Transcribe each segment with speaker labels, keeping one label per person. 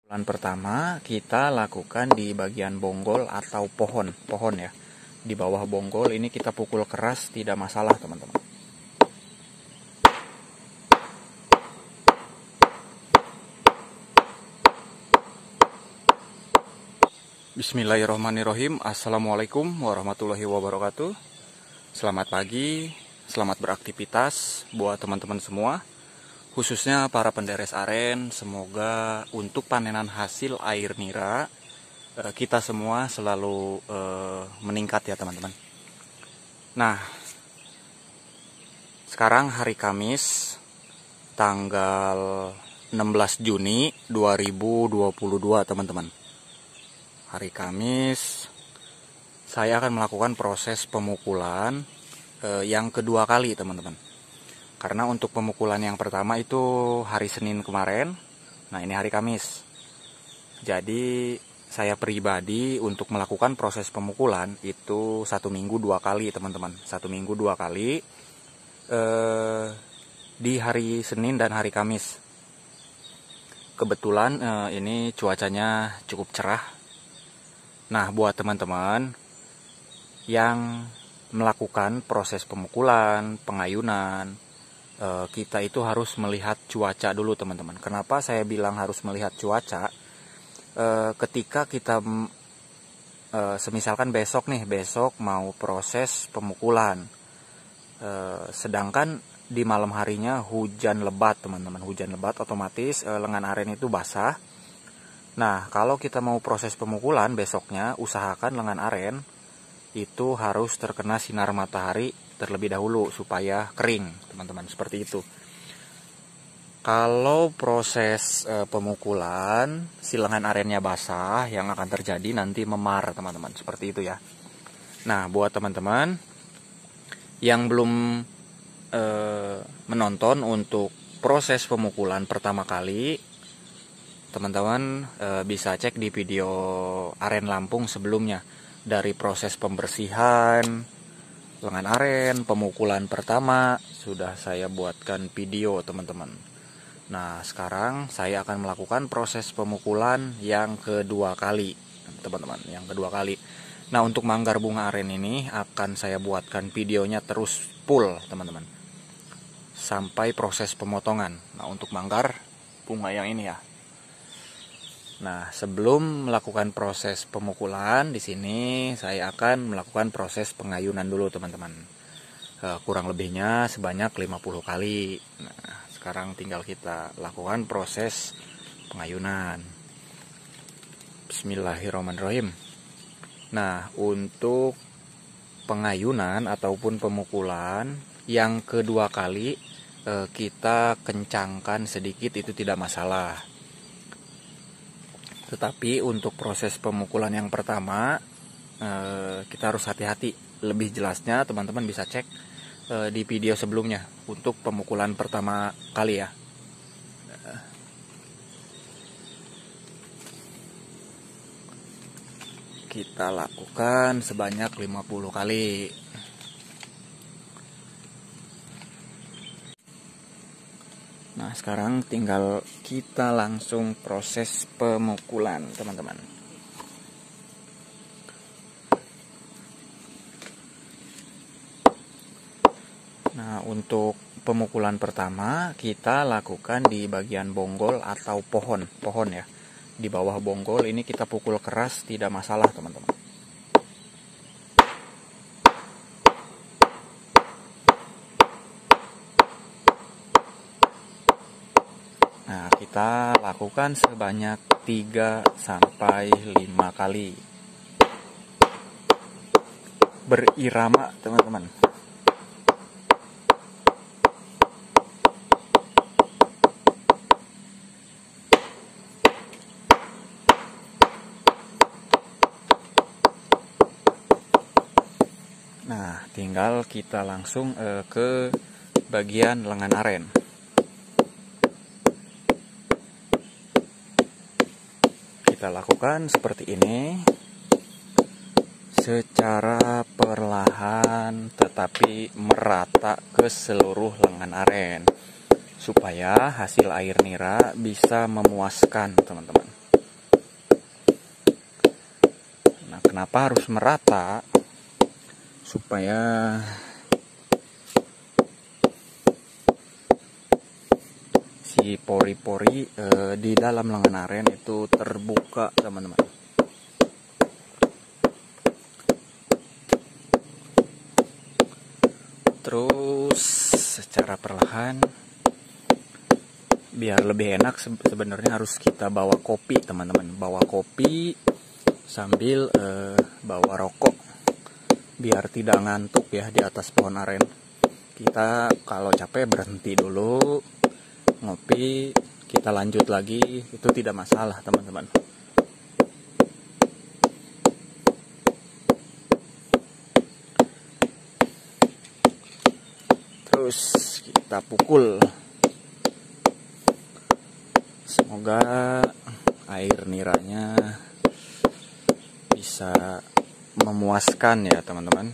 Speaker 1: Bulan pertama kita lakukan di bagian bonggol atau pohon ya. Di bawah bonggol ini kita pukul keras, tidak masalah teman-teman. Bismillahirrahmanirrahim. Assalamualaikum warahmatullahi wabarakatuh. Selamat pagi, selamat beraktivitas buat teman-teman semua, khususnya para penderes aren. Semoga untuk panenan hasil air nira kita semua selalu meningkat ya teman-teman. Nah, sekarang hari Kamis tanggal 16 Juni 2022 teman-teman. Hari Kamis saya akan melakukan proses pemukulan yang kedua kali teman-teman. Karena untuk pemukulan yang pertama itu hari Senin kemarin. Nah, ini hari Kamis. Jadi saya pribadi untuk melakukan proses pemukulan itu 1 minggu 2 kali teman-teman. 1 minggu 2 kali di hari Senin dan hari Kamis. Kebetulan ini cuacanya cukup cerah. Nah, buat teman-teman yang melakukan proses pemukulan, pengayunan, kita itu harus melihat cuaca dulu teman-teman. Kenapa saya bilang harus melihat cuaca? Ketika kita semisalkan besok mau proses pemukulan, sedangkan di malam harinya hujan lebat teman-teman. Hujan lebat otomatis lengan aren itu basah. Nah, kalau kita mau proses pemukulan besoknya, usahakan lengan aren itu harus terkena sinar matahari terlebih dahulu supaya kering teman-teman, seperti itu. Kalau proses pemukulan si lengan arennya basah, yang akan terjadi nanti memar teman-teman, seperti itu ya. Nah, buat teman-teman yang belum menonton untuk proses pemukulan pertama kali, teman-teman bisa cek di video aren Lampung sebelumnya. Dari proses pembersihan lengan aren, pemukulan pertama, sudah saya buatkan video teman-teman. Nah, sekarang saya akan melakukan proses pemukulan yang kedua kali teman-teman, yang kedua kali. Nah, untuk manggar bunga aren ini akan saya buatkan videonya terus full teman-teman, sampai proses pemotongan. Nah, untuk manggar bunga yang ini ya. Nah, sebelum melakukan proses pemukulan di sini saya akan melakukan proses pengayunan dulu teman-teman. Kurang lebihnya sebanyak 50 kali. Nah, sekarang tinggal kita lakukan proses pengayunan. Bismillahirrahmanirrahim. Nah, untuk pengayunan ataupun pemukulan yang kedua kali kita kencangkan sedikit, itu tidak masalah. Tetapi untuk proses pemukulan yang pertama kita harus hati-hati. Lebih jelasnya teman-teman bisa cek di video sebelumnya untuk pemukulan pertama kali ya. Kita lakukan sebanyak 50 kali. Nah, sekarang tinggal kita langsung proses pemukulan teman-teman. Nah, untuk pemukulan pertama kita lakukan di bagian bonggol atau pohon ya. Di bawah bonggol ini kita pukul keras, tidak masalah teman-teman. Nah, kita lakukan sebanyak 3-5 kali. Berirama, teman-teman. Nah, tinggal kita langsung ke bagian lengan aren. Kita lakukan seperti ini secara perlahan tetapi merata ke seluruh lengan aren supaya hasil air nira bisa memuaskan teman-teman. kenapa harus merata? Supaya si pori-pori di dalam lengan aren itu terbuka, teman-teman. Terus secara perlahan, biar lebih enak sebenarnya harus kita bawa kopi, teman-teman. Bawa kopi sambil bawa rokok, biar tidak ngantuk ya di atas pohon aren. Kita kalau capek berhenti dulu, ngopi, kita lanjut lagi, itu tidak masalah, teman-teman. Terus kita pukul. Semoga air niranya bisa memuaskan ya, teman-teman.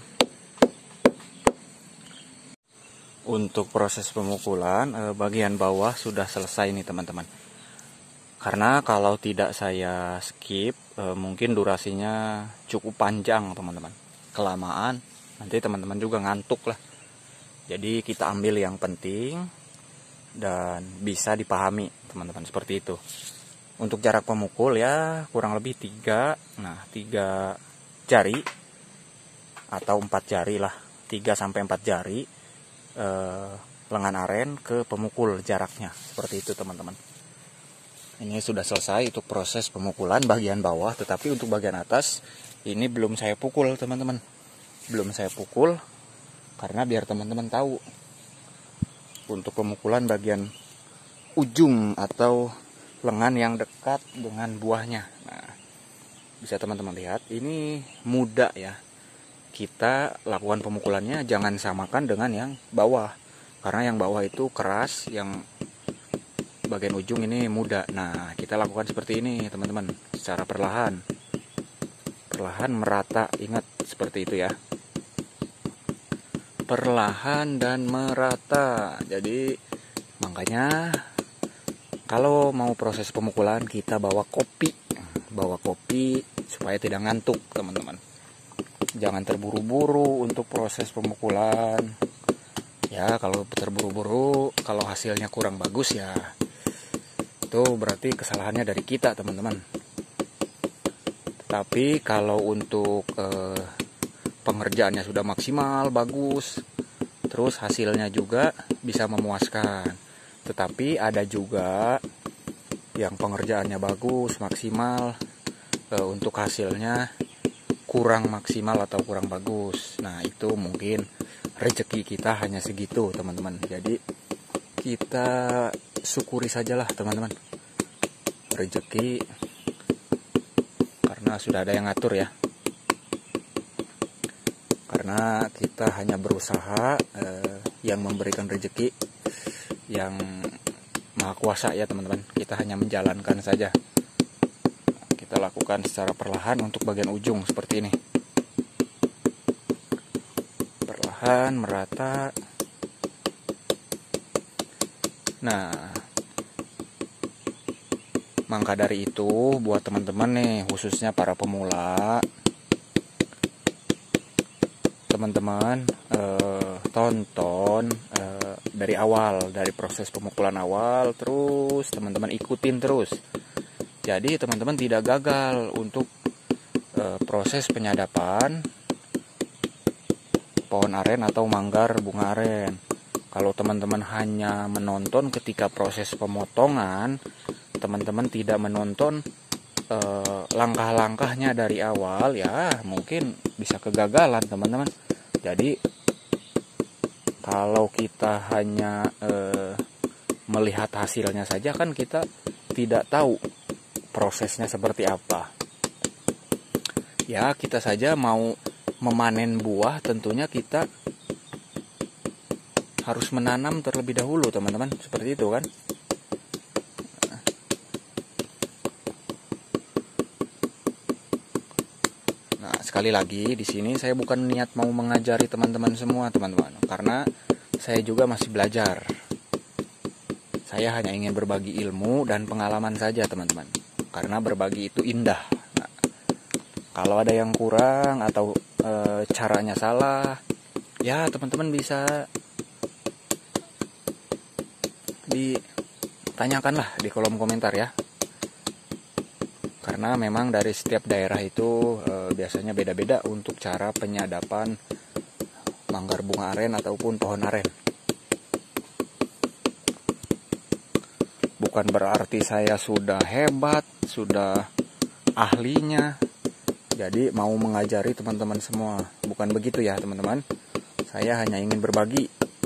Speaker 1: Untuk proses pemukulan bagian bawah sudah selesai nih, teman-teman. Karena kalau tidak saya skip mungkin durasinya cukup panjang, teman-teman. Kelamaan nanti teman-teman juga ngantuk lah. Jadi kita ambil yang penting dan bisa dipahami, teman-teman, seperti itu. Untuk jarak pemukul ya kurang lebih 3 jari atau 4 jari lah, 3 sampai 4 jari lengan aren ke pemukul jaraknya, seperti itu, teman-teman. Ini sudah selesai untuk proses pemukulan bagian bawah, tetapi untuk bagian atas ini belum saya pukul, teman-teman. Belum saya pukul karena biar teman-teman tahu untuk pemukulan bagian ujung atau lengan yang dekat dengan buahnya. Nah, bisa teman-teman lihat ini mudah ya. Kita lakukan pemukulannya jangan samakan dengan yang bawah, karena yang bawah itu keras, yang bagian ujung ini mudah. Nah, kita lakukan seperti ini, teman-teman, secara perlahan merata. Ingat seperti itu ya, perlahan dan merata. Jadi makanya kalau mau proses pemukulan kita bawa kopi supaya tidak ngantuk, teman-teman. Jangan terburu-buru untuk proses pemukulan. Ya, kalau terburu-buru, kalau hasilnya kurang bagus ya, itu berarti kesalahannya dari kita, teman-teman. Tapi kalau untuk pengerjaannya sudah maksimal, bagus, terus hasilnya juga bisa memuaskan. Tetapi ada juga yang pengerjaannya bagus, maksimal, untuk hasilnya kurang maksimal atau kurang bagus. Nah, itu mungkin rezeki kita hanya segitu, teman-teman. Jadi kita syukuri sajalah, teman-teman, rezeki, karena sudah ada yang ngatur ya. Karena kita hanya berusaha, yang memberikan rezeki yang maha kuasa ya, teman-teman. Kita hanya menjalankan saja. Kita lakukan secara perlahan untuk bagian ujung seperti ini. Perlahan, merata. Nah, maka dari itu buat teman-teman nih, khususnya para pemula, teman-teman tonton dari awal, dari proses pemukulan awal, terus teman-teman ikutin terus. Jadi teman-teman tidak gagal untuk proses penyadapan pohon aren atau manggar bunga aren. Kalau teman-teman hanya menonton ketika proses pemotongan, teman-teman tidak menonton langkah-langkahnya dari awal, ya mungkin bisa kegagalan, teman-teman. Jadi kalau kita hanya melihat hasilnya saja, kan kita tidak tahu prosesnya seperti apa. Ya, kita saja mau memanen buah, tentunya kita harus menanam terlebih dahulu, teman-teman. Seperti itu kan. Nah, sekali lagi di sini saya bukan niat mau mengajari teman-teman semua, teman-teman, karena saya juga masih belajar. Saya hanya ingin berbagi ilmu dan pengalaman saja, teman-teman. Karena berbagi itu indah. Nah, Kalau ada yang kurang atau caranya salah, ya teman-teman bisa ditanyakan lah di kolom komentar ya. Karena memang dari setiap daerah itu biasanya beda-beda untuk cara penyadapan manggar bunga aren ataupun pohon aren. Bukan berarti saya sudah hebat, sudah ahlinya, jadi mau mengajari teman-teman semua. Bukan begitu ya teman-teman. Saya hanya ingin berbagi.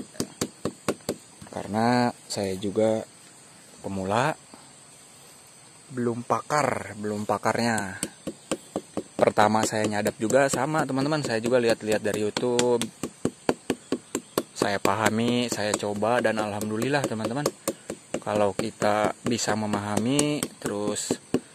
Speaker 1: Karena saya juga pemula, belum pakarnya. Pertama saya nyadap juga sama teman-teman, saya juga lihat-lihat dari YouTube. Saya pahami, saya coba, dan alhamdulillah teman-teman, kalau kita bisa memahami, terus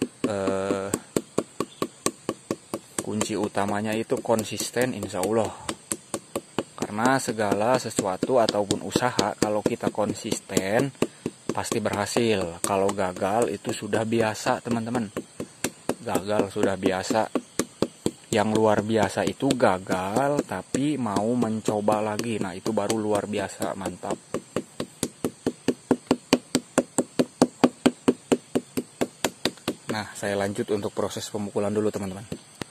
Speaker 1: kunci utamanya itu konsisten, insya Allah. Karena segala sesuatu ataupun usaha, kalau kita konsisten pasti berhasil. Kalau gagal itu sudah biasa teman-teman. Gagal sudah biasa. Yang luar biasa itu gagal tapi mau mencoba lagi. Nah itu baru luar biasa, mantap. Nah saya lanjut untuk proses pemukulan dulu teman-teman.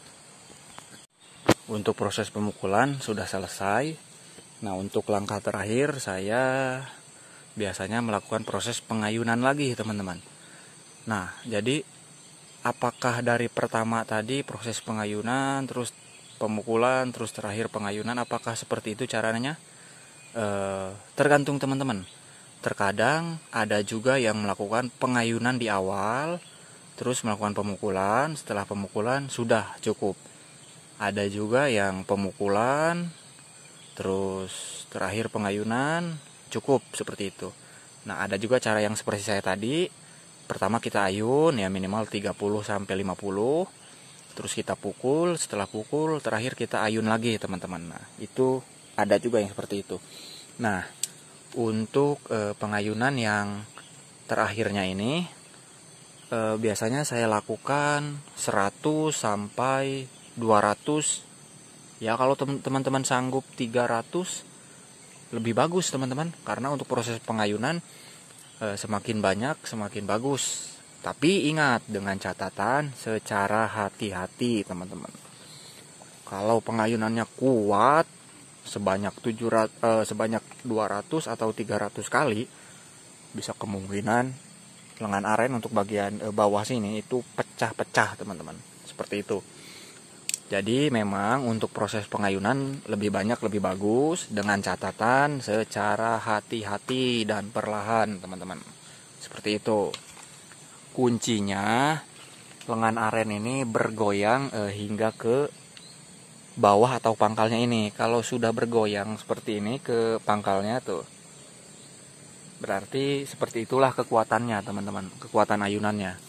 Speaker 1: Untuk proses pemukulan sudah selesai. Nah untuk langkah terakhir saya biasanya melakukan proses pengayunan lagi teman-teman. Nah jadi apakah dari pertama tadi proses pengayunan, terus pemukulan, terus terakhir pengayunan, apakah seperti itu caranya? Tergantung teman-teman. Terkadang ada juga yang melakukan pengayunan di awal, terus melakukan pemukulan, setelah pemukulan sudah cukup. Ada juga yang pemukulan, terus terakhir pengayunan, cukup seperti itu. Nah ada juga cara yang seperti saya tadi. Pertama kita ayun ya minimal 30-50, terus kita pukul, setelah pukul terakhir kita ayun lagi teman-teman. Nah itu ada juga yang seperti itu. Nah untuk pengayunan yang terakhirnya ini biasanya saya lakukan 100 sampai 200. Ya kalau teman-teman sanggup 300 lebih bagus teman-teman. Karena untuk proses pengayunan semakin banyak semakin bagus. Tapi ingat dengan catatan secara hati-hati teman-teman. Kalau pengayunannya kuat sebanyak 200 atau 300 kali, bisa kemungkinan lengan aren untuk bagian bawah sini itu pecah-pecah teman-teman. Seperti itu. Jadi memang untuk proses pengayunan lebih banyak lebih bagus dengan catatan secara hati-hati dan perlahan teman-teman. Seperti itu. Kuncinya lengan aren ini bergoyang hingga ke bawah atau pangkalnya ini. Kalau sudah bergoyang seperti ini ke pangkalnya tuh, berarti seperti itulah kekuatannya teman-teman, kekuatan ayunannya.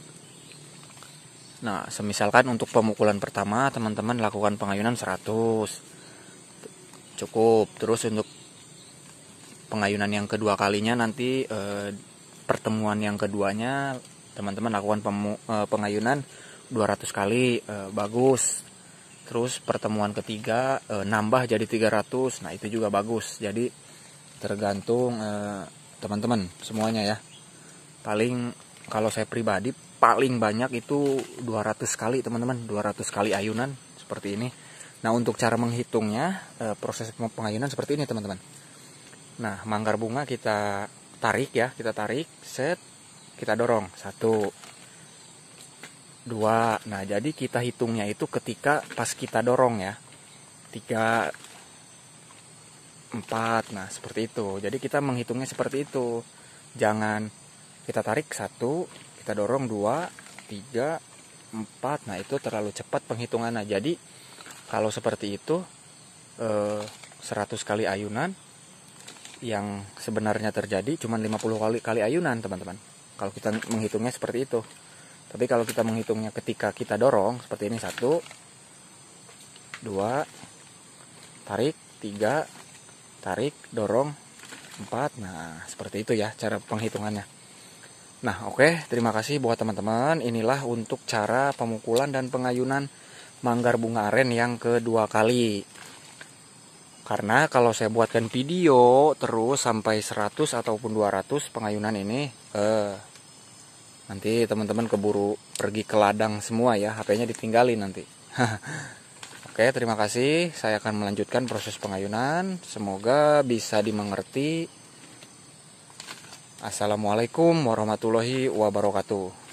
Speaker 1: Nah, semisalkan untuk pemukulan pertama teman-teman lakukan pengayunan 100. Cukup. Terus untuk pengayunan yang kedua kalinya nanti pertemuan yang keduanya teman-teman lakukan pengayunan 200 kali, bagus. Terus pertemuan ketiga nambah jadi 300. Nah, itu juga bagus. Jadi tergantung teman-teman semuanya ya. Paling kalau saya pribadi paling banyak itu 200 kali teman-teman, 200 kali ayunan seperti ini. Nah untuk cara menghitungnya proses pengayunan seperti ini teman-teman. Nah manggar bunga kita tarik ya, kita tarik, set, kita dorong 1, 2. Nah jadi kita hitungnya itu ketika pas kita dorong ya, 3, 4. Nah seperti itu. Jadi kita menghitungnya seperti itu. Jangan kita tarik 1, kita dorong 2, 3, 4. Nah itu terlalu cepat penghitungannya. Jadi kalau seperti itu 100 kali ayunan, yang sebenarnya terjadi cuma 50 kali ayunan teman-teman. Kalau kita menghitungnya seperti itu. Tapi kalau kita menghitungnya ketika kita dorong seperti ini, 1, 2, tarik, 3, tarik, dorong, 4. Nah seperti itu ya cara penghitungannya. Nah oke, terima kasih buat teman-teman. Inilah untuk cara pemukulan dan pengayunan manggar bunga aren yang kedua kali. Karena kalau saya buatkan video terus sampai 100 ataupun 200 pengayunan ini, nanti teman-teman keburu pergi ke ladang semua ya, HP-nya ditinggalin nanti. Oke, terima kasih. Saya akan melanjutkan proses pengayunan. Semoga bisa dimengerti. Assalamualaikum warahmatullahi wabarakatuh.